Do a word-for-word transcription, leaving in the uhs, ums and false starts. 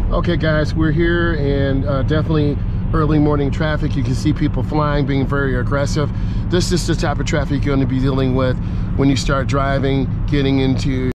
Okay guys, we're here, and uh, definitely early morning traffic. You can see people flying, being very aggressive. This is the type of traffic you're going to be dealing with when you start driving, getting into